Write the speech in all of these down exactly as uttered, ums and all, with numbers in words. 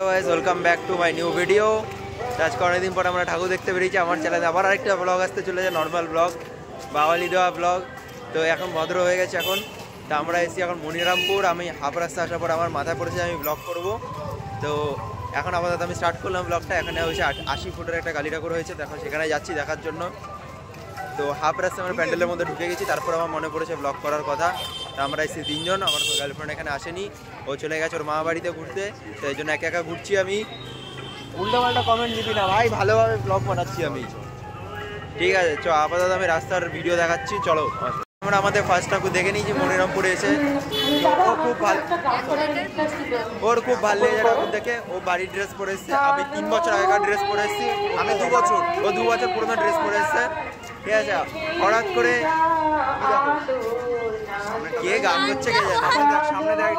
Guys welcome back to my new video. আজকে অনেকদিন পর আমরা ঠাকুর দেখতে বেরিয়েছি। আমার চ্যানেলে আবার আরেকটা ব্লগ আসতে চলেছে, নর্মাল ব্লগ, বাওয়ালি দেওয়া ব্লগ। তো এখন ভদ্র হয়ে গেছে এখন। তো আমরা এসেছি এখন মনিরামপুর। আমি হাফ রাস্তা আসার পর আমার মাথায় পড়েছে আমি ব্লগ করব। তো এখন আপাতত আমি স্টার্ট করলাম ব্লগটা। এখানে হয়েছে আশি ফুটের একটা কালী ঠাকুর হয়েছে, তো এখন সেখানে যাচ্ছি দেখার জন্য। তো হাফ রাস্তা আমরা প্যান্ডেলের মধ্যে ঢুকে গেছি। তারপর আমার মনে পড়েছে ব্লগ করার কথা। তো আমরা এসেছি তিনজন, আমার গার্লফ্রেন্ড এখানে আসেনি, ও চলে গেছে ওর মা বাড়িতে ঘুরতে। তো এই জন্য একা একা ঘুরছি আমি। উল্টো পাল্টা কমেন্ট দিবি না ভাই, ভালোভাবে ব্লগ বানাচ্ছি আমি। ঠিক আছে চ, আপাতত আমি রাস্তার ভিডিও দেখাচ্ছি, চলো। আমরা আমাদের ফার্স্ট ঠাকুর দেখে নিয়েছি মনিরামপুরে এসে। ও খুব ভালো, ওর খুব ভালো লেগেছে ঠাকুর দেখে। ও বাড়ির ড্রেস পরে এসছে, আমি তিন বছর আগেকার ড্রেস পরে এসেছি। আমি দু বছর, ও দু বছর পুরোনো ড্রেস পরে এসছে। ঠিক আছে, হঠাৎ করে কে গান করছে কে জানে। সামনে দেখ।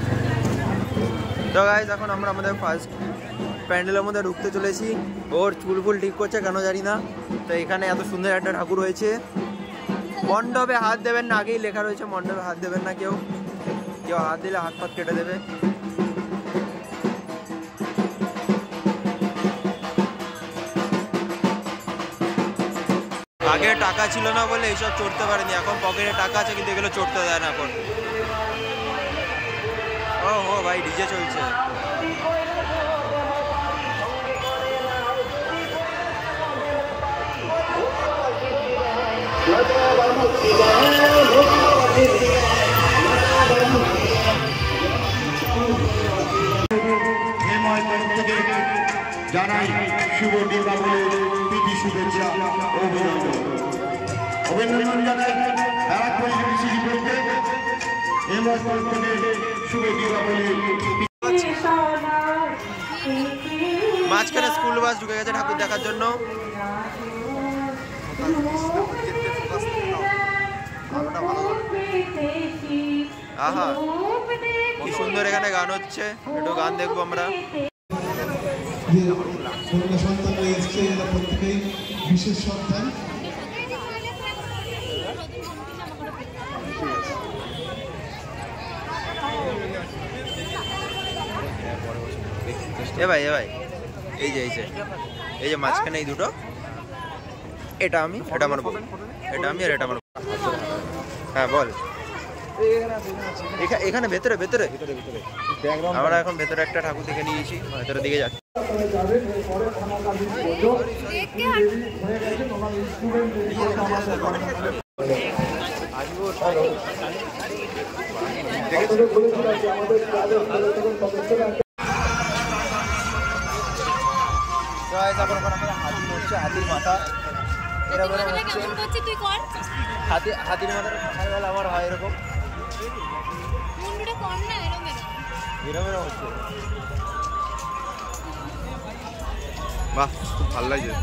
তো গাইস এখন আমরা আমাদের ফার্স্ট প্যান্ডেলের মধ্যে ঢুকতে চলেছি। ওর চুল ফুল ঠিক করছে কেন জানি না। তো এখানে এত সুন্দর একটা ঠাকুর হয়েছে। মণ্ডপে হাত দেবেন না, আগেই লেখা রয়েছে মণ্ডপে হাত দেবেন না কেউ। কেউ হাত দিলে হাত পাত কেটে দেবে। আগে টাকা ছিল না বলে এইসব চড়তে পারেনি, এখন পকেটে টাকা আছে কিন্তু এগুলো চড়তে দেয় না এখন। ও হো ভাই, ডিজে চলছে। জানাই শুভ দীপাবলির প্রীতি শুভেচ্ছা অভিনন্দন অভিনন্দন জানাই এক পরিবেশী বলতে হেময় থেকে শুভ দীপাবলির। মাঝখানে স্কুল বাস ঢুকে গেছে ঠাকুর দেখার জন্য। আহা কি সুন্দর এখানে গান হচ্ছে, একটু গান দেখবো আমরা। সন্তান এসছে, এরা প্রত্যেকেই বিশেষ সন্তান। এ ভাই এ ভাই এই যে এই যে এই যে মাঝখানে এই দুটো, এটা আমি, এটা আমার বউ, এটা আমি আর এটা আমার। হ্যাঁ বল। এখানে ভেতরে ভেতরে আমরা এখন ভেতরে একটা ঠাকুর দেখে নিয়েছি, ভেতরের দিকে যাচ্ছি। হাতির মাথা হাতির মাথা সকালবেলা আমার হয় এরকম এরকম এরকম হচ্ছে। বাহ খুব ভালো লাগছে।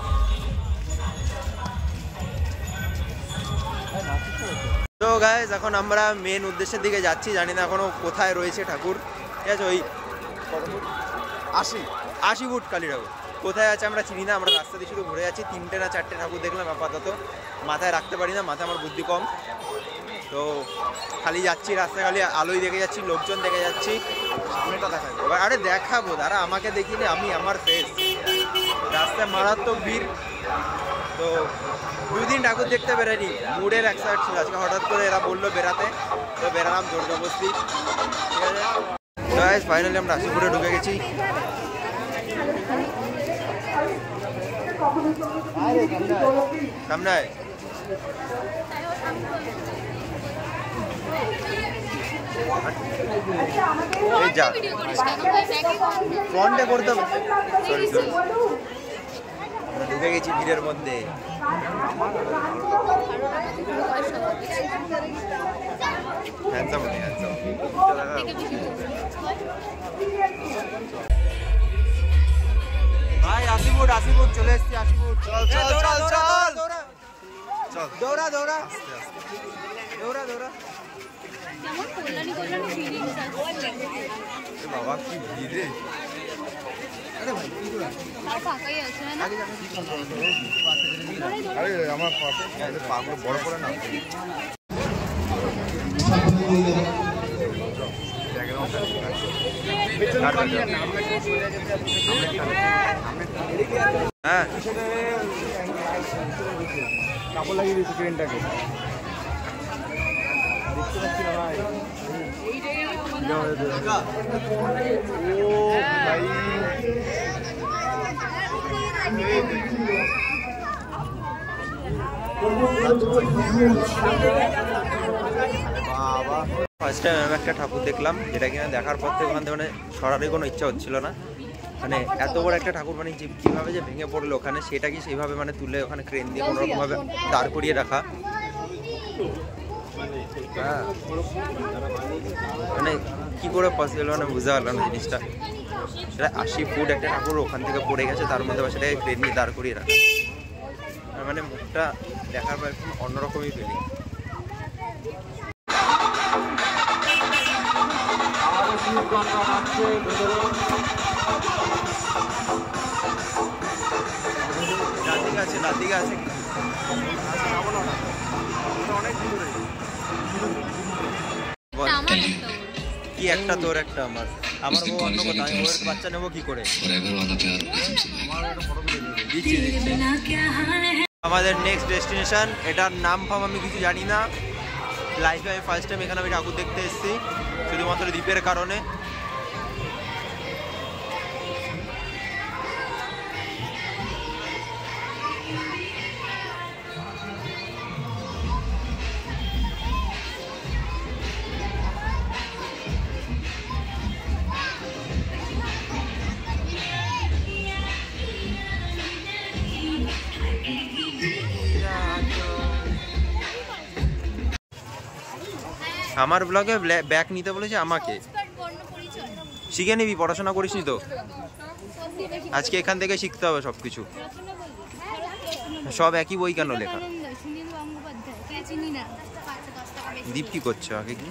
তো গাইস এখন আমরা মেন উদ্দেশ্যের দিকে যাচ্ছি, জানি না এখনো কোথায় রয়েছে ঠাকুর। ঠিক আছে, ওই আশি আশি ফুট কালী ঠাকুর কোথায় আছে আমরা চিনি না। আমরা রাস্তা দিয়ে শুধু ঘুরে যাচ্ছি। তিনটে না চারটে ঠাকুর দেখলাম আপাতত, মাথায় রাখতে পারি না, মাথায় আমার বুদ্ধি কম। তো খালি যাচ্ছি রাস্তায়, খালি আলোই দেখে যাচ্ছি, লোকজন দেখে যাচ্ছি। সামনেটা দেখা যাবে এবার। আরে দেখাবো দাঁড়া, আমাকে দেখিনি, আমি আমার ফেস। রাস্তায় মারাত্মক ভিড়। তো দুদিন ঠাকুর দেখতে বেরোয়নি, মুডের এক সাইড ছিল। আজকে হঠাৎ করে এরা বললো বেরাতে, তো বেরালাম জোর জবরদস্তি। ঠিক আছে গাইস, ফাইনালি আমরা আশিপুরে ঢুকে গেছি। সামনে এই যা ফ্রন্টে করতে হবে। সরি সরি, আমরা ঢুকে গেছি ভিড়ের মধ্যে। হ্যান্ডসাম হতে হ্যান্ডসাম। ভাই আশিপুর আশিপুর চলে এসছি। আশিপুর চল চল চল চল চল দৌড়া দৌড়া দৌড়া দৌড়া। বাবা কি ভিড় রে। আরে ভাই কি দৌড়া ফাঁকাই আছে না। আরে আমার পাশে আমাদের পাগুলো বড় করে না। হ্যাঁ কাপড় লাগিয়ে দিয়েছি ট্রেনটাকে দেখতে পাচ্ছি না ভাই ও ভাই ফার্স্ট টাইম আমি একটা ঠাকুর দেখলাম, যেটা কিনা দেখার পর থেকে ওখান থেকে মানে সরারই কোনো ইচ্ছা হচ্ছিল না। মানে এত বড় একটা ঠাকুর মানে যে কীভাবে যে ভেঙে পড়লো ওখানে, সেটা কি সেইভাবে মানে তুলে ওখানে ক্রেন দিয়ে কোনোরকমভাবে দাঁড় করিয়ে রাখা। হ্যাঁ মানে কী করে পসিবল মানে বুঝতে পারলাম না জিনিসটা। সেটা আশি ফুট একটা ঠাকুর ওখান থেকে পড়ে গেছে, তার মধ্যে সেটাকে ক্রেন দিয়ে দাঁড় করিয়ে রাখা। মানে মুখটা দেখার পর একদম অন্যরকমই ফিলিং। রাধিকা আছে, রাধিকা আছে কি একটা তোর একটা আমার আমার বউ অন্য কথা, আমি বউয়ের বাচ্চা নেবো কি করে? দিচ্ছি দিচ্ছি। আমাদের নেক্সট ডেস্টিনেশন, এটার নাম ফাম আমি কিছু জানি না। লাইফে আমি ফার্স্ট টাইম এখানে আমি ঠাকুর দেখতে এসেছি শুধুমাত্র দ্বীপের কারণে। আমার ব্লগে ব্যাক নিতে বলেছে আমাকে, শিখে নিবি, পড়াশোনা করিসনি তো? আজকে এখান থেকে শিখতে হবে সব কিছু। সব একই বই কেন লেখা? দীপ কি করছো আগে? কি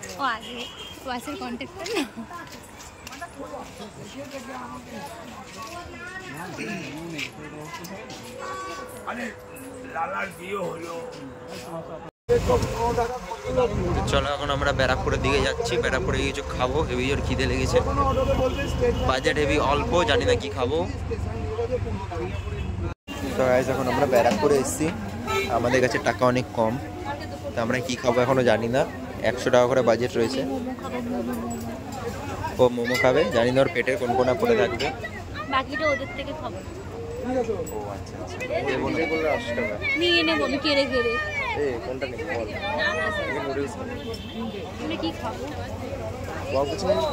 চলো এখন আমরা ব্যারাকপুরের দিকে যাচ্ছি। ব্যারাকপুরে কিছু খাবো, হেভি জোর খিদে লেগেছে। বাজেট হেভি অল্প, জানি না কি খাবো। তো গাইস এখন আমরা ব্যারাকপুরে এসেছি, আমাদের কাছে টাকা অনেক কম, তো আমরা কি খাবো এখনো জানি না। একশো টাকা করে বাজেট রয়েছে। ও মোমো খাবে, জানি না ওর পেটের কোন কোনা পড়ে থাকবে, বাকিটা ওদের থেকে খাবো। ও আচ্ছা আচ্ছা, এই বলতে বললে আশি টাকা নিয়ে নেব আমি কেড়ে কেড়ে। এই কোনটা নেব বল? এই নুডলস তুমি কি খাবো? বাবু কিছু নেই।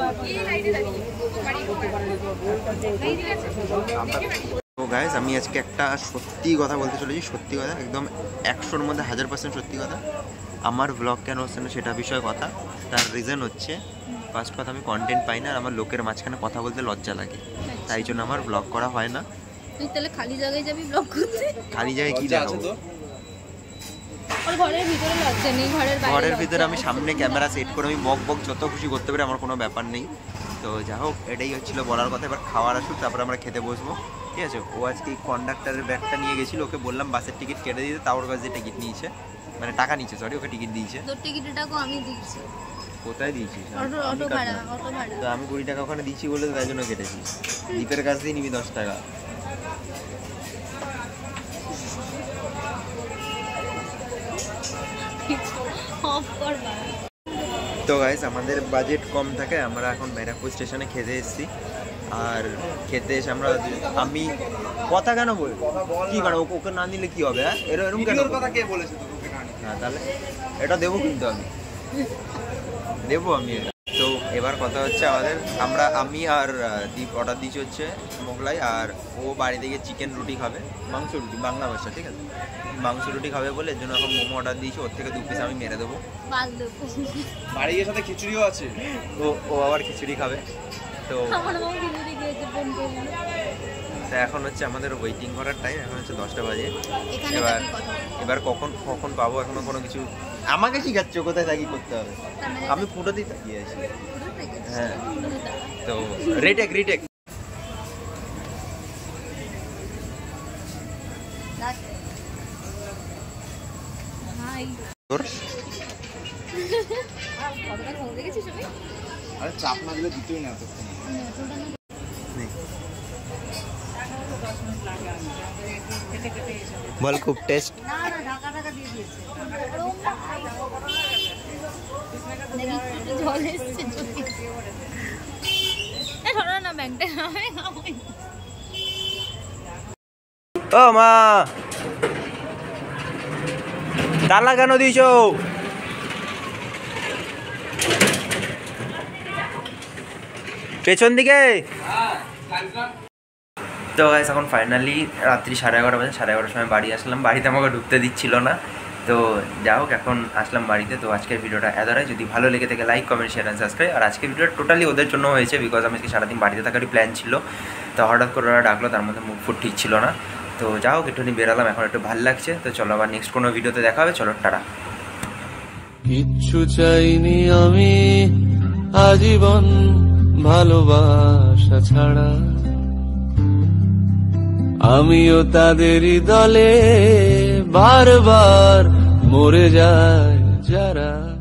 তো গাইস আমি আজকে একটা সত্যি কথা বলতে চলেছি, সত্যি কথা, একদম একশোর মধ্যে হাজার পার্সেন্ট সত্যি কথা। আমার ব্লগ কেন হচ্ছে না সেটা বিষয়ে কথা। তার রিজন হচ্ছে, ফার্স্ট কথা আমি কন্টেন্ট পাই না, আর আমার লোকের মাঝখানে কথা বলতে লজ্জা লাগে, তাই জন্য আমার ব্লগ করা হয় না। তুই তাহলে খালি জায়গায় যাবি ব্লগ করতে? খালি জায়গায় কি দেখাবো? আর ঘরের ভিতরে লজ্জা নেই, ঘরের বাইরে ঘরের ভিতরে আমি সামনে ক্যামেরা সেট করে আমি বক বক যত খুশি করতে পারি, আমার কোনো ব্যাপার নেই। তো যা হোক, এটাই হচ্ছিল বলার কথা। এবার খাওয়ার আসুক, তারপরে আমরা খেতে বসবো, ঠিক আছে? ও আজকে কন্ডাক্টারের ব্যাগটা নিয়ে গেছিলো, ওকে বললাম বাসের টিকিট কেটে দিতে, তাও ওর কাছে টিকিট নিয়েছে, মানে টাকা নিয়েছে, সরি, ওকে টিকিট দিয়েছে। তোর টিকিটের টাকা আমি দিয়েছি। কোথায় দিয়েছিস? অটো অটো ভাড়া, অটো ভাড়া। তো আমি কুড়ি টাকা ওখানে দিচ্ছি বলে তাই জন্য কেটেছি। দীপের কাছ দিয়ে নিবি দশ টাকা। অফ কর না। তো গাইস আমাদের বাজেট কম থাকে, আমরা এখন ব্যারাকপুর স্টেশনে খেতে এসেছি। আর খেতে এসে আমরা, আমি কথা কেন বল কি কারণ ওকে না নিলে কি হবে? হ্যাঁ এরকম এরকম কেন কথা কে বলেছে তোকে না নিতে? হ্যাঁ তাহলে এটা দেবো, কিন্তু আমি দেবো আমি এটা। তো এবার কথা হচ্ছে আমাদের, আমরা আমি আর দীপ অর্ডার দিয়েছি হচ্ছে মোগলাই, আর ও বাড়ি থেকে চিকেন রুটি খাবে, মাংস রুটি, বাংলা ভাষা, ঠিক আছে? মাংস রুটি খাবে বলে এর জন্য এখন মোমো অর্ডার দিয়েছি, ওর থেকে দু পিস আমি মেরে দেবো। বাড়ি গিয়ে সাথে খিচুড়িও আছে, ও ও আবার খিচুড়ি খাবে। তো আমার মাও খিচুড়ি খেয়েছে, ফোন করলো। তো এখন হচ্ছে আমাদের ওয়েটিং করার টাইম, এখন হচ্ছে দশটা বাজে। এখানে এবার থাকি কথা। এবার কখন কখন পাবো এখনো কোনো কিছু আমাকে শিখাচ্ছ কোথায় থাকি করতে হবে? আমি ফুটোতেই তাকিয়ে আছি। হ্যাঁ তো রিটেক রিটেক হাই তোর কতটা খবর দেখেছিস? আমি আরে চাপ না দিলে দিতেই না তো। বল খুব টেস্ট। জল এসছে না ব্যাংকটা ও মা তালা কেন দিয়েছ? পেছন দিকে। তো গাইস এখন ফাইনালি রাত্রি সাড়ে এগারোটা বাজে, সাড়ে এগারোটার সময় বাড়ি আসলাম। বাড়িতে আমাকে ঢুকতে দিচ্ছিল না, তো যা হোক এখন আসলাম বাড়িতে। তো আজকের ভিডিওটা এতটাই। যদি ভালো লেগে থাকে like comment share and subscribe. আর আজকের ভিডিওটা টোটালি ওদের জন্য হয়েছে, বিকজ আমি আজকে সারাদিন বাড়িতে থাকারই প্ল্যান ছিল। তো হঠাৎ করে ওরা ডাকলো, তার মধ্যে মুড ফুড ঠিক ছিল না। তো যা হোক একটুখানি বেরালাম, এখন একটু ভালো লাগছে। তো চলো আবার নেক্সট কোনো ভিডিওতে দেখা হবে। চলো টাটা। কিচ্ছু চাইনি আমি আজীবন ভালোবাসা ছাড়া, আমিও তাদেরই দলে বারবার মরে যায় যারা।